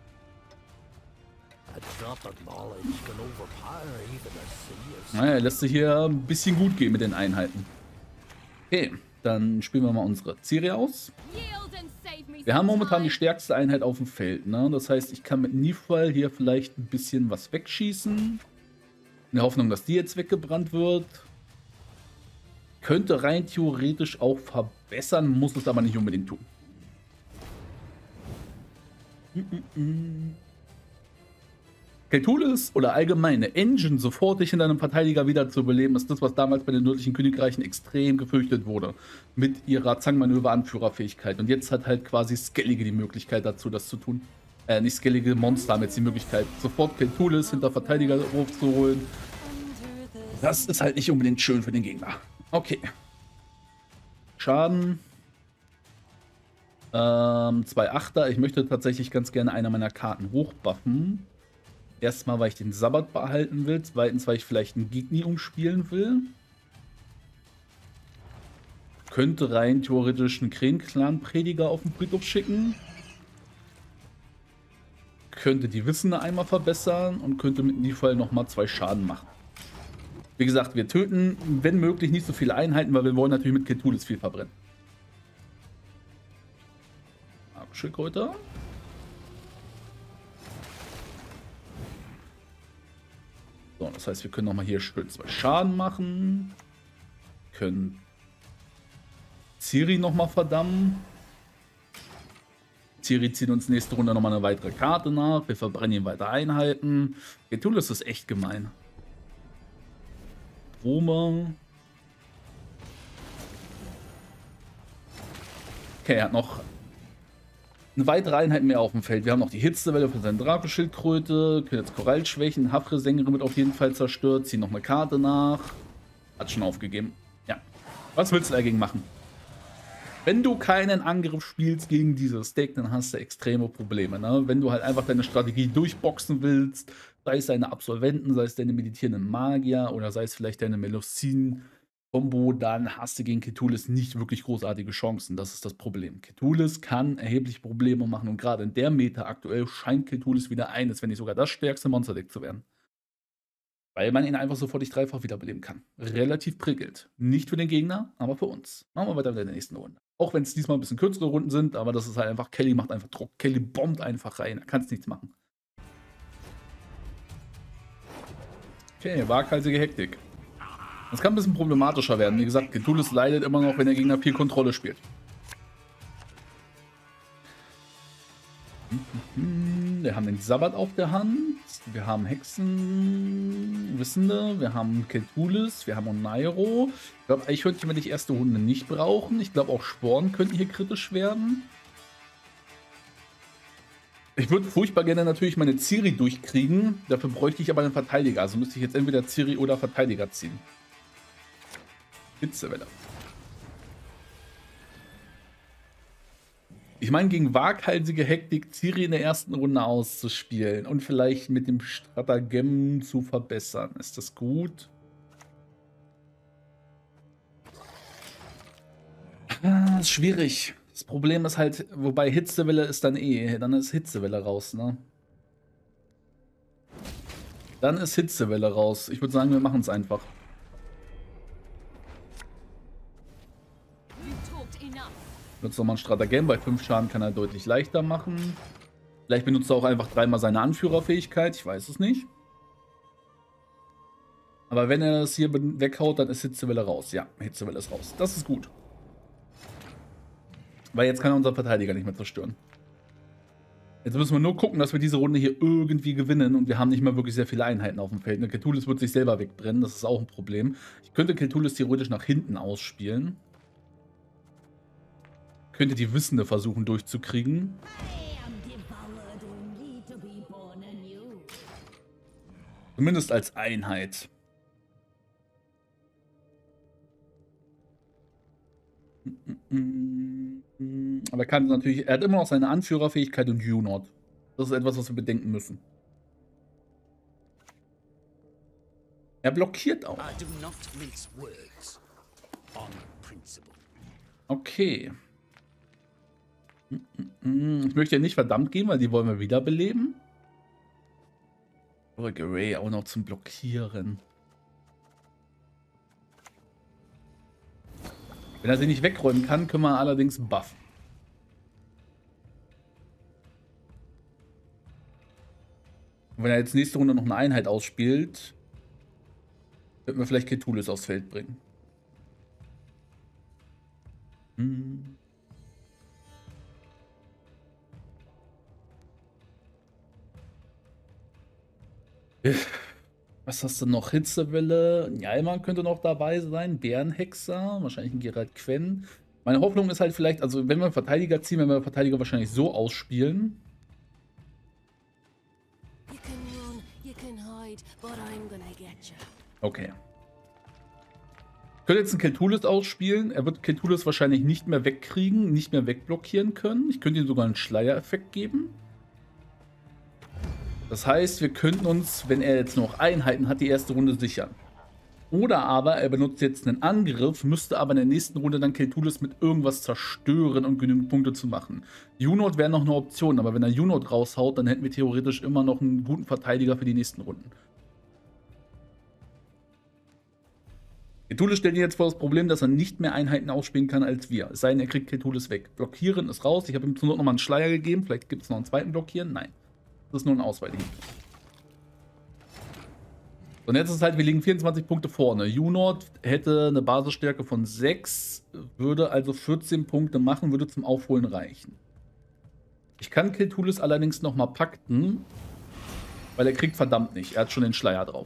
[SPEAKER 1] Naja, er lässt sich hier ein bisschen gut gehen mit den Einheiten. Okay, dann spielen wir mal unsere Ciri aus. Wir haben momentan die stärkste Einheit auf dem Feld, ne? Das heißt, ich kann mit Nifal hier vielleicht ein bisschen was wegschießen. In der Hoffnung, dass die jetzt weggebrannt wird. Könnte rein theoretisch auch verbessern, muss es aber nicht unbedingt tun. Mm -mm -mm. Cthulhu oder allgemein eine Engine sofortig in deinem Verteidiger wiederzubeleben, ist das, was damals bei den nördlichen Königreichen extrem gefürchtet wurde. Mit ihrer Zangmanöver-Anführerfähigkeit. Und jetzt hat halt quasi Skellige die Möglichkeit dazu, das zu tun. Äh, nicht Skellige, Monster haben jetzt die Möglichkeit, sofort Cthulhu hinter Verteidiger hochzuholen. Das ist halt nicht unbedingt schön für den Gegner. Okay. Schaden. Ähm, zwei Achter. Ich möchte tatsächlich ganz gerne eine meiner Karten hochbuffen. Erstmal, weil ich den Sabbat behalten will. Zweitens, weil ich vielleicht einen Gigni umspielen will. Könnte rein theoretisch einen Krähen-Clan-Prediger auf den Friedhof schicken. Könnte die Wissende einmal verbessern und könnte mit in die Fall nochmal zwei Schaden machen. Wie gesagt, wir töten, wenn möglich, nicht so viele Einheiten, weil wir wollen natürlich mit Cthulhu viel verbrennen. Schildkröte. So, das heißt, wir können nochmal hier schön zwei Schaden machen. Können Ciri nochmal verdammen. Ciri zieht uns nächste Runde nochmal eine weitere Karte nach. Wir verbrennen ihm weiter Einheiten. Cthulhu ist echt gemein. Roma. Okay, er hat noch eine weitere Einheit mehr auf dem Feld. Wir haben noch die Hitzewelle für seine Draco-Schildkröte. Können jetzt Korall schwächen. Hafre-Sängerin wird auf jeden Fall zerstört. Ziehen noch eine Karte nach. Hat schon aufgegeben. Ja. Was willst du dagegen machen? Wenn du keinen Angriff spielst gegen dieses Deck, dann hast du extreme Probleme. Ne? Wenn du halt einfach deine Strategie durchboxen willst, sei es deine Absolventen, sei es deine meditierenden Magier oder sei es vielleicht deine Melusine-Kombo, dann hast du gegen Cthulhu nicht wirklich großartige Chancen. Das ist das Problem. Cthulhu kann erhebliche Probleme machen und gerade in der Meta aktuell scheint Cthulhu wieder eines, wenn nicht sogar das stärkste Monsterdeck zu werden. Weil man ihn einfach sofort nicht dreifach wiederbeleben kann. Relativ prickelnd. Nicht für den Gegner, aber für uns. Machen wir weiter mit der nächsten Runde. Auch wenn es diesmal ein bisschen kürzere Runden sind, aber das ist halt einfach, Kelly macht einfach Druck. Kelly bombt einfach rein, er kann nichts machen. Okay, waghalsige Hektik. Das kann ein bisschen problematischer werden. Wie gesagt, Cthulhu leidet immer noch, wenn der Gegner viel Kontrolle spielt. Wir haben den Sabbat auf der Hand. Wir haben Hexenwissende. Wir haben Cthulhu. Wir haben Onairo. Ich glaube, eigentlich könnte ich die erste Runde nicht brauchen. Ich glaube, auch Sporen könnten hier kritisch werden. Ich würde furchtbar gerne natürlich meine Ciri durchkriegen. Dafür bräuchte ich aber einen Verteidiger. Also müsste ich jetzt entweder Ciri oder Verteidiger ziehen. Hitzewelle. Ich meine, gegen waghalsige Hektik Ciri in der ersten Runde auszuspielen und vielleicht mit dem Stratagem zu verbessern. Ist das gut? Ah, ist schwierig. Das Problem ist halt, wobei Hitzewelle ist dann eh, dann ist Hitzewelle raus, ne? Dann ist Hitzewelle raus. Ich würde sagen, wir machen es einfach. Benutzt nochmal ein Stratagem, bei fünf Schaden kann er deutlich leichter machen. Vielleicht benutzt er auch einfach dreimal seine Anführerfähigkeit, ich weiß es nicht. Aber wenn er das hier weghaut, dann ist Hitzewelle raus. Ja, Hitzewelle ist raus. Das ist gut. Weil jetzt kann er unseren Verteidiger nicht mehr zerstören. Jetzt müssen wir nur gucken, dass wir diese Runde hier irgendwie gewinnen und wir haben nicht mehr wirklich sehr viele Einheiten auf dem Feld. Cthulhu wird sich selber wegbrennen, das ist auch ein Problem. Ich könnte Cthulhu theoretisch nach hinten ausspielen. Könnte die Wissende versuchen durchzukriegen. Zumindest als Einheit. Aber er kann natürlich, er hat immer noch seine Anführerfähigkeit und U-Not. Das ist etwas, was wir bedenken müssen. Er blockiert auch. Okay. Ich möchte ja nicht verdammt gehen, weil die wollen wir wiederbeleben. Ray auch noch zum Blockieren. Wenn er sie nicht wegräumen kann, können wir allerdings buffen. Und wenn er jetzt nächste Runde noch eine Einheit ausspielt, könnten wir vielleicht Cthulhu aufs Feld bringen. Hm. Was hast du noch? Hitzewelle. Njalman könnte noch dabei sein. Bärenhexer. Wahrscheinlich ein Geralt Quen. Meine Hoffnung ist halt vielleicht, also wenn wir Verteidiger ziehen, wenn wir Verteidiger wahrscheinlich so ausspielen. Okay. Ich könnte jetzt einen Keltulis ausspielen. Er wird Keltulis wahrscheinlich nicht mehr wegkriegen, nicht mehr wegblockieren können. Ich könnte ihm sogar einen Schleiereffekt geben. Das heißt, wir könnten uns, wenn er jetzt noch Einheiten hat, die erste Runde sichern. Oder aber er benutzt jetzt einen Angriff, müsste aber in der nächsten Runde dann Keltulis mit irgendwas zerstören, um genügend Punkte zu machen. Junot wäre noch eine Option, aber wenn er Junot raushaut, dann hätten wir theoretisch immer noch einen guten Verteidiger für die nächsten Runden. Keltulis stellt ihn jetzt vor das Problem, dass er nicht mehr Einheiten ausspielen kann als wir. Es sei denn, er kriegt Keltulis weg. Blockieren ist raus. Ich habe ihm zur Not nochmal einen Schleier gegeben. Vielleicht gibt es noch einen zweiten Blockieren. Nein. Das ist nur ein Ausweichhieb. Und jetzt ist es halt, wir liegen vierundzwanzig Punkte vorne. Junot hätte eine Basisstärke von sechs, würde also vierzehn Punkte machen, würde zum Aufholen reichen. Ich kann Keltulis allerdings nochmal pakten, weil er kriegt verdammt nicht. Er hat schon den Schleier drauf.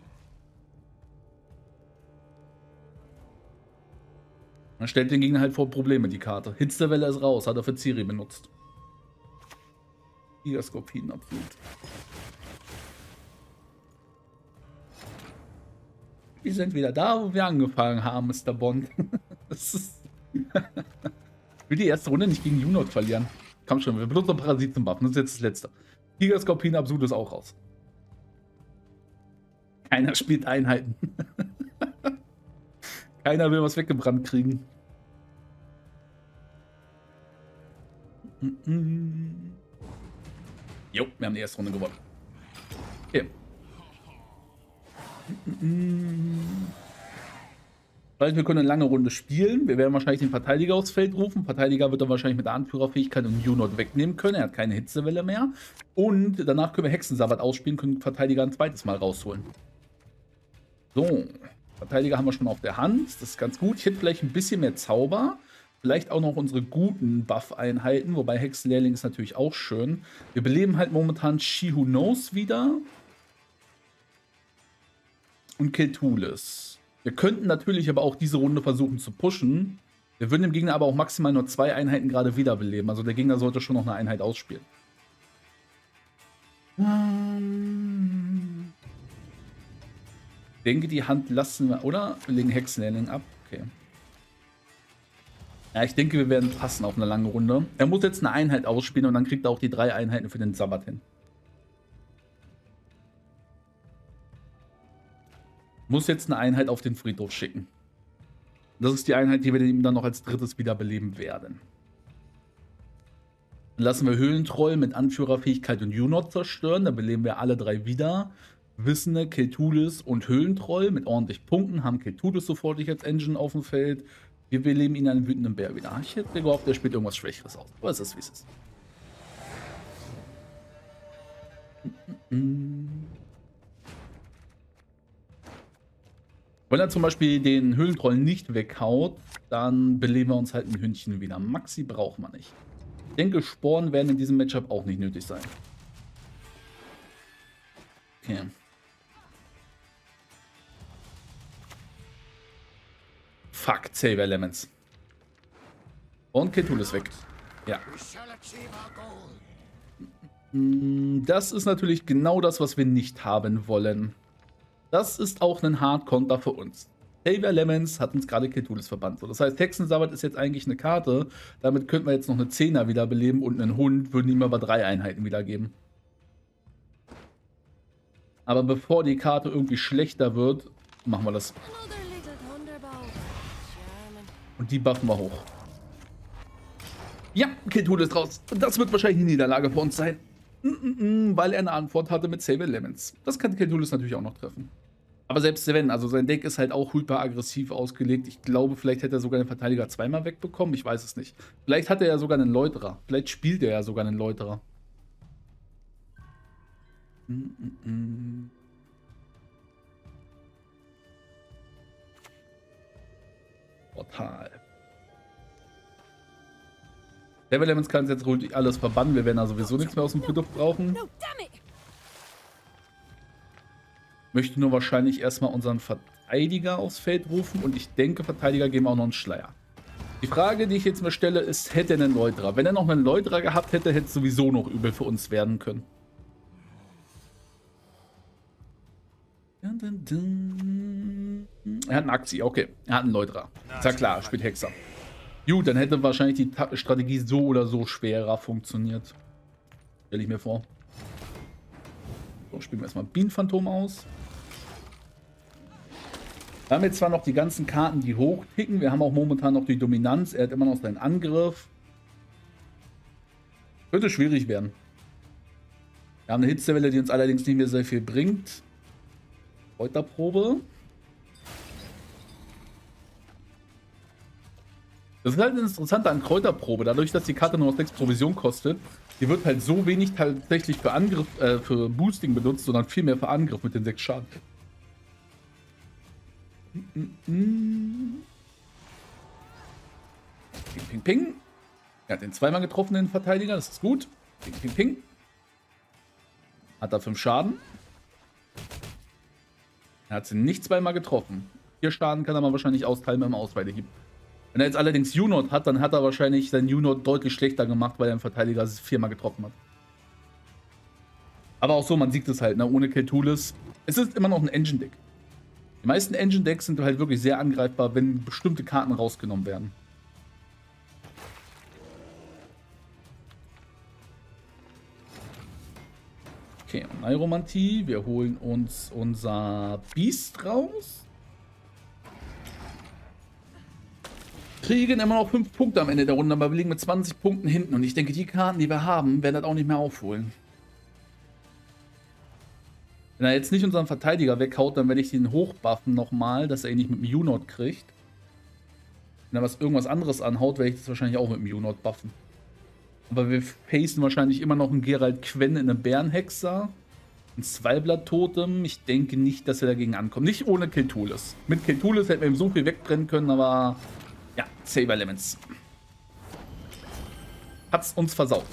[SPEAKER 1] Man stellt den Gegner halt vor Probleme, die Karte. Hitzewelle ist raus, hat er für Ciri benutzt. Tigerskorpien absolut. Wir sind wieder da, wo wir angefangen haben, Mister Bond. Das ist ich will die erste Runde nicht gegen Junot verlieren. Komm schon, wir benutzen Parasiten buffen. Das ist jetzt das letzte. Tigerskorpien absolut ist auch raus. Keiner spielt Einheiten. Keiner will was weggebrannt kriegen. Jo, wir haben die erste Runde gewonnen. Okay. Vielleicht wir können eine lange Runde spielen. Wir werden wahrscheinlich den Verteidiger aufs Feld rufen. Verteidiger wird dann wahrscheinlich mit der Anführerfähigkeit und Junot wegnehmen können. Er hat keine Hitzewelle mehr. Und danach können wir Hexensabbat ausspielen, können den Verteidiger ein zweites Mal rausholen. So. Verteidiger haben wir schon auf der Hand. Das ist ganz gut. Ich hätte vielleicht ein bisschen mehr Zauber. Vielleicht auch noch unsere guten Buff-Einheiten. Wobei Hexenlehrling ist natürlich auch schön. Wir beleben halt momentan She Who Knows wieder. Und Keltulis. Wir könnten natürlich aber auch diese Runde versuchen zu pushen. Wir würden dem Gegner aber auch maximal nur zwei Einheiten gerade wiederbeleben. Also der Gegner sollte schon noch eine Einheit ausspielen. Ähm Ich denke, die Hand lassen wir, oder? Wir legen Hexenlehrling ab. Okay. Ja, ich denke, wir werden passen auf eine lange Runde. Er muss jetzt eine Einheit ausspielen und dann kriegt er auch die drei Einheiten für den Sabbat hin. Muss jetzt eine Einheit auf den Friedhof schicken. Das ist die Einheit, die wir ihm dann noch als drittes wiederbeleben werden. Dann lassen wir Höhlentroll mit Anführerfähigkeit und Junot zerstören. Dann beleben wir alle drei wieder. Wissende, Keltulis und Höhlentroll mit ordentlich Punkten. Haben Keltulis sofortig als Engine auf dem Feld. Wir beleben ihn einen wütenden Bär wieder. Ich hätte gehofft, der spielt irgendwas Schwächeres aus. Aber es ist, wie es ist. Wenn er zum Beispiel den Höhlentroll nicht weghaut, dann beleben wir uns halt ein Hündchen wieder. Maxi braucht man nicht. Ich denke, Sporen werden in diesem Matchup auch nicht nötig sein. Okay. Fuck, Save Elements. Und Keltulis weg. Ja. Das ist natürlich genau das, was wir nicht haben wollen. Das ist auch ein Hardcounter für uns. Save Elements hat uns gerade Keltulis verbannt. So, das heißt, Hexensabbat ist jetzt eigentlich eine Karte. Damit könnten wir jetzt noch eine Zehner wiederbeleben und einen Hund würden ihm aber drei Einheiten wiedergeben. Aber bevor die Karte irgendwie schlechter wird, machen wir das. Und die buffen wir hoch. Ja, Keltulis ist raus. Und das wird wahrscheinlich eine Niederlage für uns sein. Mm -mm -mm, weil er eine Antwort hatte mit Save Elements. Das kann Keltulis natürlich auch noch treffen. Aber selbst wenn, also sein Deck ist halt auch hyper aggressiv ausgelegt. Ich glaube, vielleicht hätte er sogar den Verteidiger zweimal wegbekommen. Ich weiß es nicht. Vielleicht hat er ja sogar einen Läuterer. Vielleicht spielt er ja sogar einen Läuterer. Mm -mm -mm. Portal. Save Elements kann jetzt ruhig alles verbannen. Wir werden da sowieso nichts mehr aus dem Friedhof brauchen. Möchte nur wahrscheinlich erstmal unseren Verteidiger aufs Feld rufen und ich denke, Verteidiger geben auch noch einen Schleier. Die Frage, die ich jetzt mir stelle, ist, hätte er einen Leutra? Wenn er noch einen Leutra gehabt hätte, hätte es sowieso noch übel für uns werden können. Er hat einen Axi, okay. Er hat einen Leutra. Ist ja klar, spielt Hexer. Gut, dann hätte wahrscheinlich die Ta Strategie so oder so schwerer funktioniert. Stelle ich mir vor. So, spielen wir erstmal Bienenphantom aus. Wir haben jetzt zwar noch die ganzen Karten, die hochticken. Wir haben auch momentan noch die Dominanz. Er hat immer noch seinen Angriff. Könnte schwierig werden. Wir haben eine Hitzewelle, die uns allerdings nicht mehr sehr viel bringt. Kräuterprobe. Das ist halt das Interessante an Kräuterprobe. Dadurch, dass die Karte nur noch sechs Provision kostet, die wird halt so wenig tatsächlich für Angriff, äh, für Boosting benutzt, sondern viel mehr für Angriff mit den sechs Schaden. Ping, ping, ping. Er hat den zweimal getroffen, den Verteidiger. Das ist gut. Ping, ping, ping. Hat er fünf Schaden. Er hat sie nicht zweimal getroffen. Vier Schaden kann er mal wahrscheinlich austeilen mit dem Ausweidehieb. Wenn er jetzt allerdings U-Not hat, dann hat er wahrscheinlich seinen U-Not deutlich schlechter gemacht, weil er den Verteidiger viermal getroffen hat. Aber auch so, man sieht es halt, ne? Ohne Keltulis. Es ist immer noch ein Engine-Deck. Die meisten Engine-Decks sind halt wirklich sehr angreifbar, wenn bestimmte Karten rausgenommen werden. Okay, Neuromantie. Wir holen uns unser Beast raus. Kriegen immer noch fünf Punkte am Ende der Runde, aber wir liegen mit zwanzig Punkten hinten. Und ich denke, die Karten, die wir haben, werden das auch nicht mehr aufholen. Wenn er jetzt nicht unseren Verteidiger weghaut, dann werde ich den hochbuffen nochmal, dass er ihn nicht mit dem U-Not kriegt. Wenn er was irgendwas anderes anhaut, werde ich das wahrscheinlich auch mit dem U-Not buffen. Aber wir facen wahrscheinlich immer noch einen Geralt Quen in einem Bärenhexer. Ein Zweiblatt-Totem. Ich denke nicht, dass er dagegen ankommt. Nicht ohne Keltulis. Mit Keltulis hätten wir ihm so viel wegbrennen können, aber ja, Saber Elements. Hat's uns versaut.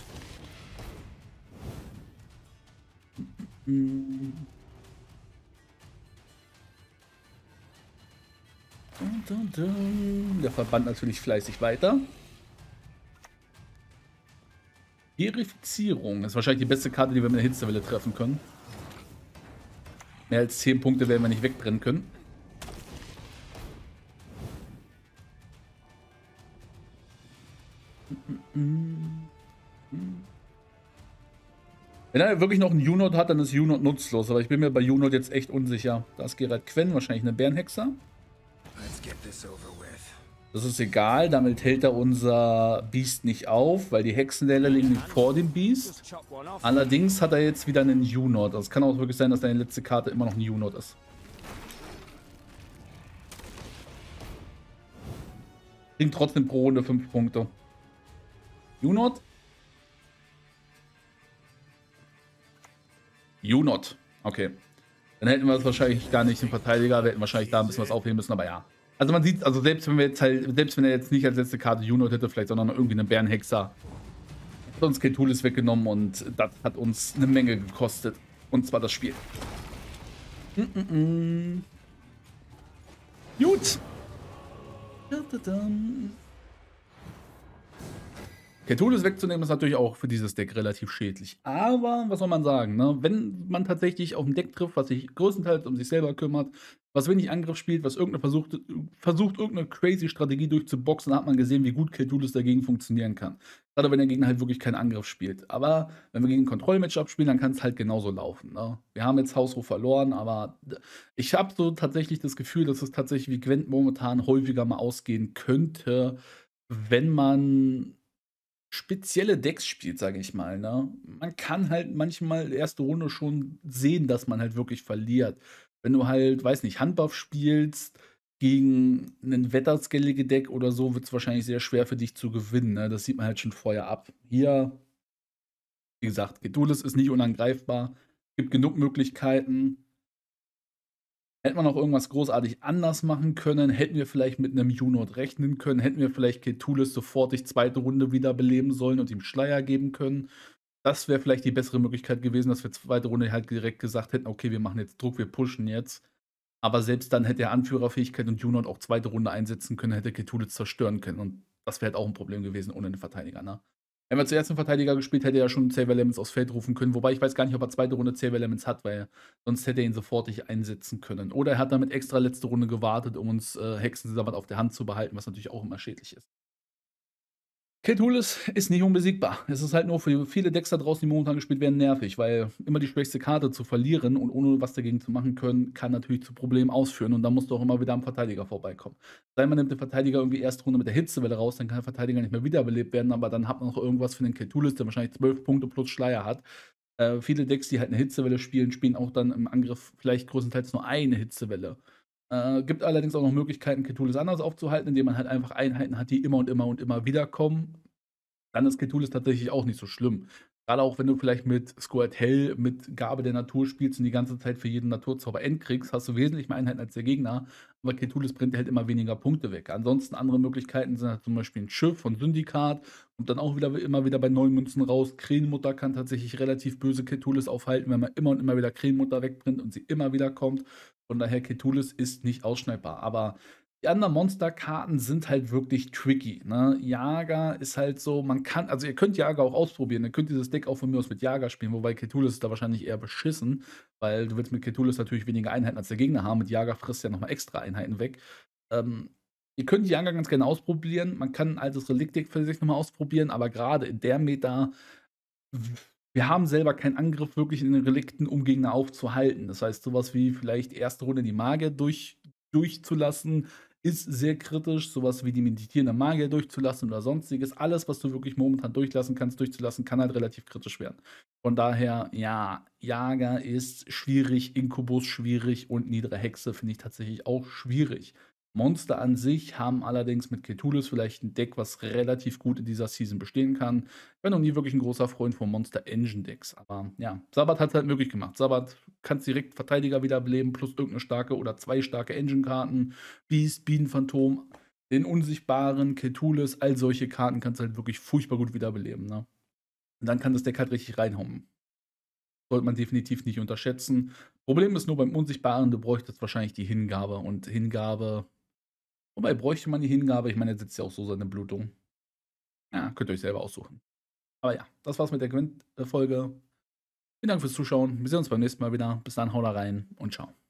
[SPEAKER 1] Der Verband natürlich fleißig weiter. Verifizierung ist wahrscheinlich die beste Karte, die wir mit der Hitzewelle treffen können. Mehr als zehn Punkte werden wir nicht wegbrennen können. Wenn er wirklich noch einen U-Not hat, dann ist U-Not nutzlos. Aber ich bin mir bei U-Not jetzt echt unsicher. Da ist Geralt Quen, wahrscheinlich eine Bärenhexer. Das ist egal, damit hält er unser Biest nicht auf, weil die Hexenwelle liegen vor dem Biest. Allerdings hat er jetzt wieder einen U-Not. Also es kann auch wirklich sein, dass deine letzte Karte immer noch ein U-Not ist. Kriegt trotzdem pro Runde fünf Punkte. U-Not? U-Not. Okay. Dann hätten wir es wahrscheinlich gar nicht im Verteidiger. Wir hätten wahrscheinlich da ein bisschen was aufheben müssen, aber ja. Also man sieht, also selbst wenn wir jetzt halt, selbst wenn er jetzt nicht als letzte Karte U-Not hätte, vielleicht sondern irgendwie einen Bärenhexer, hat uns Keltulis weggenommen und das hat uns eine Menge gekostet. Und zwar das Spiel. Mm -mm -mm. Gut. Keltulis wegzunehmen ist natürlich auch für dieses Deck relativ schädlich. Aber, was soll man sagen, ne? Wenn man tatsächlich auf ein Deck trifft, was sich größtenteils um sich selber kümmert, was wenig Angriff spielt, was irgendeine versucht, versucht irgendeine crazy Strategie durchzuboxen, dann hat man gesehen, wie gut Keltulis dagegen funktionieren kann. Gerade wenn der Gegner halt wirklich keinen Angriff spielt. Aber wenn wir gegen ein Kontroll-Matchup spielen, dann kann es halt genauso laufen. Ne? Wir haben jetzt Hausruf verloren, aber ich habe so tatsächlich das Gefühl, dass es tatsächlich wie Gwent momentan häufiger mal ausgehen könnte, wenn man spezielle Decks spielt, sage ich mal. Ne? Man kann halt manchmal erste Runde schon sehen, dass man halt wirklich verliert. Wenn du halt, weiß nicht, Handbuff spielst gegen ein wetterskellige Deck oder so, wird es wahrscheinlich sehr schwer für dich zu gewinnen. Ne? Das sieht man halt schon vorher ab. Hier, wie gesagt, Keltulis ist nicht unangreifbar. Gibt genug Möglichkeiten. Hätte man noch irgendwas großartig anders machen können, hätten wir vielleicht mit einem U-Not rechnen können, hätten wir vielleicht Keltulis sofort die zweite Runde wiederbeleben sollen und ihm Schleier geben können. Das wäre vielleicht die bessere Möglichkeit gewesen, dass wir zweite Runde halt direkt gesagt hätten: „Okay, wir machen jetzt Druck, wir pushen jetzt.“ Aber selbst dann hätte er Anführerfähigkeit und Junot auch zweite Runde einsetzen können, hätte Ketulitz zerstören können und das wäre halt auch 'n Problem gewesen ohne den Verteidiger, ne? Wenn wir zuerst 'n Verteidiger gespielt, hätte er schon Xavier Lemmens aufs Feld rufen können, wobei ich weiß gar nicht, ob er zweite Runde Xavier Lemmens hat, weil sonst hätte er ihn sofortig einsetzen können. Oder er hat damit extra letzte Runde gewartet, um uns, äh, Hexensabbat auf der Hand zu behalten, was natürlich auch immer schädlich ist. Ketulus ist nicht unbesiegbar. Es ist halt nur für viele Decks da draußen, die momentan gespielt werden, nervig, weil immer die schwächste Karte zu verlieren und ohne was dagegen zu machen können, kann natürlich zu Problemen ausführen und dann musst du auch immer wieder am Verteidiger vorbeikommen. Sei man nimmt den Verteidiger irgendwie erste Runde mit der Hitzewelle raus, dann kann der Verteidiger nicht mehr wiederbelebt werden, aber dann hat man noch irgendwas für den Ketulus, der wahrscheinlich zwölf Punkte plus Schleier hat. Äh, viele Decks, die halt 'ne Hitzewelle spielen, spielen auch dann im Angriff vielleicht größtenteils nur eine Hitzewelle. Äh, gibt allerdings auch noch Möglichkeiten, Ketulus anders aufzuhalten, indem man halt einfach Einheiten hat, die immer und immer und immer wieder kommen. Dann ist Ketulus tatsächlich auch nicht so schlimm. Grade auch wenn du vielleicht mit Squirtle, mit Gabe der Natur spielst und die ganze Zeit für jeden Naturzauber End kriegst, hast du wesentlich mehr Einheiten als der Gegner, aber Ketulus bringt dir halt immer weniger Punkte weg. Ansonsten andere Möglichkeiten sind halt zum Beispiel 'n Schiff von Syndikat und dann auch wieder immer wieder bei neuen Münzen raus. Krähenmutter kann tatsächlich relativ böse Ketulus aufhalten, wenn man immer und immer wieder Krähenmutter wegbringt und sie immer wieder kommt. Von daher Ketulus ist nicht ausschneidbar, aber die anderen Monsterkarten sind halt wirklich tricky, ne? Jager ist halt so, man kann also ihr könnt Jager auch ausprobieren. Ihr könnt dieses Deck auch von mir aus mit Jager spielen, wobei Ketulus ist da wahrscheinlich eher beschissen, weil du willst mit Ketulus natürlich weniger Einheiten als der Gegner haben. Mit Jager frisst ja noch mal extra Einheiten weg. Ähm, ihr könnt Jager ganz gerne ausprobieren. Man kann 'n altes Relikt-Deck für sich noch mal ausprobieren, aber grade in der Meta w wir haben selber keinen Angriff wirklich in den Relikten, um Gegner aufzuhalten. Das heißt, so was wie vielleicht erste Runde die Magier durch durchzulassen, ist sehr kritisch. So was wie die meditierende Magier durchzulassen oder Sonstiges. Alles, was du wirklich momentan durchlassen kannst durchzulassen, kann halt relativ kritisch werden. Von daher, ja, Jager ist schwierig, Inkubus schwierig und Niedere Hexe finde ich tatsächlich auch schwierig. Monster an sich haben allerdings mit Ketulus vielleicht 'n Deck, was relativ gut in dieser Season bestehen kann. Ich war noch nie wirklich 'n großer Freund von Monster Engine Decks, aber ja, Sabbat hat's halt möglich gemacht. Sabbat kannst direkt Verteidiger wiederbeleben plus irgend 'ne starke oder zwei starke Engine-Karten. Beast, Bienenphantom, den Unsichtbaren, Ketulus, all solche Karten kannst du halt wirklich furchtbar gut wiederbeleben, ne? Und dann kann das Deck halt richtig reinhauen. Sollte man definitiv nicht unterschätzen. Problem ist nur beim Unsichtbaren, du bräuchtest wahrscheinlich die Hingabe und Hingabe wobei bräuchte man die Hingabe? Ich meine, er setzt ja auch so seine Blutung. Ja, könnt ihr euch selber aussuchen. Aber ja, das war's mit der Gwent äh, Folge. Vielen Dank fürs Zuschauen. Wir sehen uns beim nächsten Mal wieder. Bis dann, haut da rein und tschau.